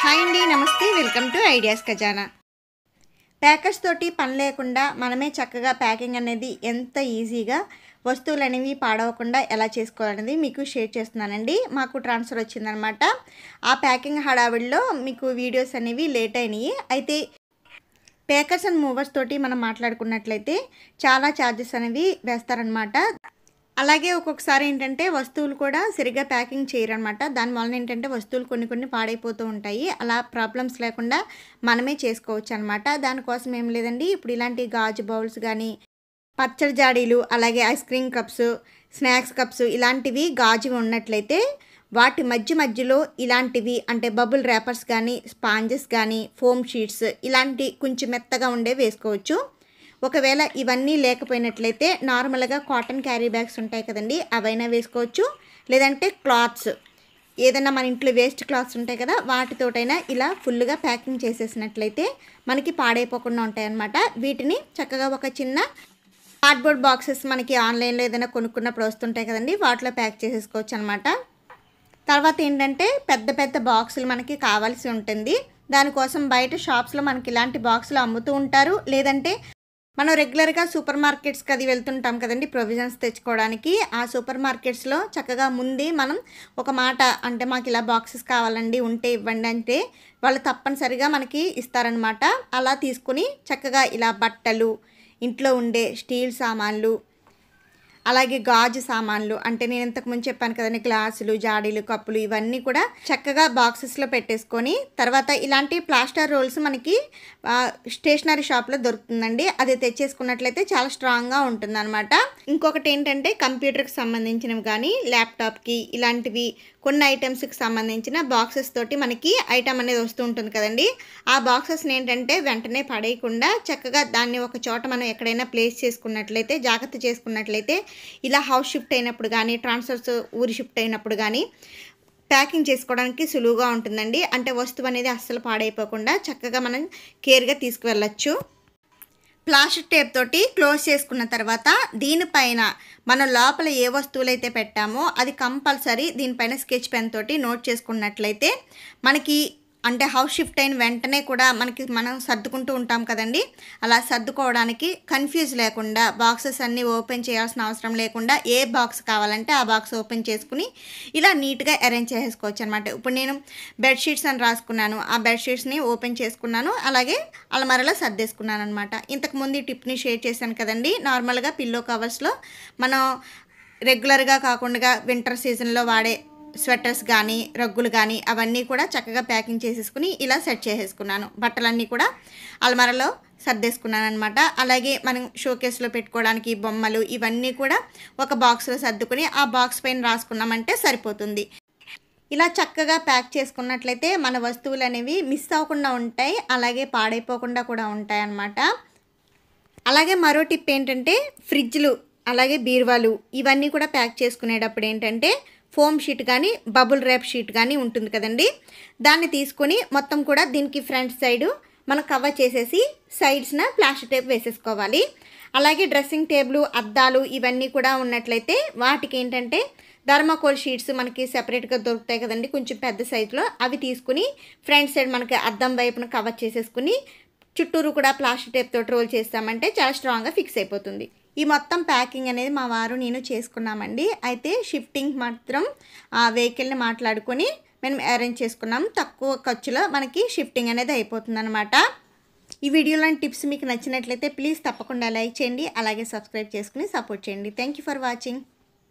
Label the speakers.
Speaker 1: Hi అండి, నమస్తే. Welcome to ideas Khazana. Packers తోటి పని లేకుండా మనమే చక్కగా ప్యాకింగ్ అనేది ఎంత ఈజీగా వస్తువులు అనేవి పాడవకుండా ఎలా చేసుకోవాలనేది మీకు షేర్ చేస్తున్నానండి. మాకు ట్రాన్స్ఫర్ వచ్చిందనమాట. ఆ ప్యాకింగ్ హడావిడిలో మీకు వీడియోస్ అనేవి లేట్ అయినాయి. అయితే ప్యాకర్స్ అండ్ మూవర్స్ తోటి మనం మాట్లాడుకున్నట్లయితే చాలా ఛార్జెస్ అనేవి వేస్తారనమాట. అలాగే ఒక్కొక్కసారి ఏంటంటే వస్తువులు కూడా సరిగ్గా ప్యాకింగ్ చేయరనమాట. దానివల్ల ఏంటంటే వస్తువులు కొన్ని పాడైపోతూ ఉంటాయి. అలా ప్రాబ్లమ్స్ లేకుండా మనమే చేసుకోవచ్చు అనమాట. దానికోసం ఏం లేదండి, ఇప్పుడు ఇలాంటి గాజు బౌల్స్ కానీ, పచ్చడి జాడీలు, అలాగే ice cream cups, snacks cups ఇలాంటివి గాజువి ఉన్నట్లయితే వాటి మధ్యలో ఇలాంటివి అంటే బబుల్ ర్యాపర్స్ కానీ, స్పాంజెస్ కానీ, ఫోమ్ షీట్స్ ఇలాంటి కొంచెం మెత్తగా ఉండే వేసుకోవచ్చు. ఒకవేళ ఇవన్నీ లేకపోయినట్లయితే నార్మల్గా కాటన్ క్యారీ బ్యాగ్స్ ఉంటాయి కదండి, అవైనా వేసుకోవచ్చు. లేదంటే క్లాత్స్, ఏదైనా మన ఇంట్లో వేస్ట్ క్లాత్స్ ఉంటాయి కదా, వాటితోటైనా ఇలా ఫుల్గా ప్యాకింగ్ చేసేసినట్లయితే మనకి పాడైపోకుండా ఉంటాయన్నమాట. వీటిని చక్కగా ఒక చిన్న కార్డ్బోర్డ్ బాక్సెస్ మనకి ఆన్లైన్లో ఏదైనా కొనుక్కున్నప్పుడు వస్తుంటాయి కదండి, వాటిలో ప్యాక్ చేసేసుకోవచ్చు అనమాట. తర్వాత ఏంటంటే పెద్ద బాక్సులు మనకి కావాల్సి ఉంటుంది. దానికోసం బయట షాప్స్లో మనకి ఇలాంటి బాక్సులు అమ్ముతూ ఉంటారు. లేదంటే మనం రెగ్యులర్గా సూపర్ మార్కెట్స్కి అది వెళ్తుంటాం కదండి ప్రొవిజన్స్ తెచ్చుకోవడానికి. ఆ సూపర్ మార్కెట్స్లో చక్కగా ముందే మనం ఒక మాట అంటే మాకు ఇలా బాక్సెస్ కావాలండి, ఉంటే ఇవ్వండి అంటే వాళ్ళు తప్పనిసరిగా మనకి ఇస్తారనమాట. అలా తీసుకుని చక్కగా ఇలా బట్టలు, ఇంట్లో ఉండే స్టీల్ సామాన్లు, అలాగే గాజు సామాన్లు అంటే నేను ఇంతకుముందు చెప్పాను కదండి, గ్లాసులు, జాడీలు, కప్పులు ఇవన్నీ కూడా చక్కగా బాక్సెస్లో పెట్టేసుకొని, తర్వాత ఇలాంటి ప్లాస్టర్ రోల్స్ మనకి స్టేషనరీ షాప్లో దొరుకుతుందండి. అది తెచ్చేసుకున్నట్లయితే చాలా స్ట్రాంగ్గా ఉంటుందన్నమాట. ఇంకొకటి ఏంటంటే కంప్యూటర్కి సంబంధించినవి కానీ, ల్యాప్టాప్కి ఇలాంటివి కొన్ని ఐటమ్స్కి సంబంధించిన బాక్సెస్ తోటి మనకి ఐటమ్ అనేది వస్తూ ఉంటుంది కదండి. ఆ బాక్సెస్ని ఏంటంటే వెంటనే పడేయకుండా చక్కగా దాన్ని ఒక చోట మనం ఎక్కడైనా ప్లేస్ చేసుకున్నట్లయితే, జాగ్రత్త చేసుకున్నట్లయితే ఇలా హౌస్ షిఫ్ట్ అయినప్పుడు కానీ, ట్రాన్స్ఫర్స్ ఊరి షిఫ్ట్ అయినప్పుడు కానీ ప్యాకింగ్ చేసుకోవడానికి సులువుగా ఉంటుందండి. అంటే వస్తువు అనేది అస్సలు పాడైపోకుండా చక్కగా మనం కేర్గా తీసుకువెళ్ళచ్చు. ప్లాస్టిక్ టేప్ తోటి క్లోజ్ చేసుకున్న తర్వాత దీనిపైన మనం లోపల ఏ వస్తువులు అయితే పెట్టామో అది కంపల్సరీ దీనిపైన స్కెచ్ పెన్ తోటి నోట్ చేసుకున్నట్లయితే మనకి అంటే హౌస్ షిఫ్ట్ అయిన వెంటనే కూడా మనం సర్దుకుంటూ ఉంటాం కదండి, అలా సర్దుకోవడానికి కన్ఫ్యూజ్ లేకుండా బాక్సెస్ అన్నీ ఓపెన్ చేయాల్సిన అవసరం లేకుండా ఏ బాక్స్ కావాలంటే ఆ బాక్స్ ఓపెన్ చేసుకుని ఇలా నీట్గా అరేంజ్ చేసుకోవచ్చు అనమాట. ఇప్పుడు నేను బెడ్షీట్స్ అని రాసుకున్నాను, ఆ బెడ్షీట్స్ని ఓపెన్ చేసుకున్నాను, అలాగే అలమారలో సర్దేసుకున్నాను అనమాట. ఇంతకుముందు ఈ టిప్ని షేర్ చేశాను కదండి. నార్మల్గా పిల్లో కవర్స్లో మనం రెగ్యులర్గా కాకుండా వింటర్ సీజన్లో వాడే స్వెటర్స్ కానీ, రగ్గులు కానీ అవన్నీ కూడా చక్కగా ప్యాకింగ్ చేసేసుకుని ఇలా సెట్ చేసేసుకున్నాను. బట్టలన్నీ కూడా అల్మారాలో సర్దేసుకున్నాను అనమాట. అలాగే మనం షోకేస్లో పెట్టుకోవడానికి బొమ్మలు ఇవన్నీ కూడా ఒక బాక్స్లో సర్దుకుని ఆ బాక్స్ పైన రాసుకున్నామంటే సరిపోతుంది. ఇలా చక్కగా ప్యాక్ చేసుకున్నట్లయితే మన వస్తువులు అనేవి మిస్ అవ్వకుండా ఉంటాయి, అలాగే పాడైపోకుండా కూడా ఉంటాయి అన్నమాట. అలాగే మరో టిప్ ఏంటంటే ఫ్రిడ్జ్లు, అలాగే బీరువాలు ఇవన్నీ కూడా ప్యాక్ చేసుకునేటప్పుడు ఏంటంటే ఫోమ్ షీట్ కానీ, బబుల్ ర్యాప్ షీట్ కానీ ఉంటుంది కదండి, దాన్ని తీసుకొని మొత్తం కూడా దీనికి ఫ్రంట్ సైడు మనం కవర్ చేసేసి సైడ్స్న ప్లాస్టిక్ టేప్ వేసేసుకోవాలి. అలాగే డ్రెస్సింగ్ టేబుల్, అద్దాలు ఇవన్నీ కూడా ఉన్నట్లయితే వాటికి ఏంటంటే థర్మాకోల్ షీట్స్ మనకి సెపరేట్గా దొరుకుతాయి కదండి, కొంచెం పెద్ద సైజులో అవి తీసుకుని ఫ్రంట్ సైడ్ మనకి అద్దం వైపున కవర్ చేసేసుకుని చుట్టూరు కూడా ప్లాస్టిక్ టేప్ తోటి రోల్ చేస్తామంటే చాలా స్ట్రాంగ్గా ఫిక్స్ అయిపోతుంది. ఈ మొత్తం ప్యాకింగ్ అనేది మా వారు నేను చేసుకున్నామండి. అయితే షిఫ్టింగ్ మాత్రం ఆ వెహికల్ని మాట్లాడుకొని మేము అరేంజ్ చేసుకున్నాం. తక్కువ ఖర్చులో మనకి షిఫ్టింగ్ అనేది అయిపోతుంది అనమాట. ఈ వీడియోలోని టిప్స్ మీకు నచ్చినట్లయితే ప్లీజ్ తప్పకుండా లైక్ చేయండి, అలాగే సబ్స్క్రైబ్ చేసుకుని సపోర్ట్ చేయండి. Thank you for watching.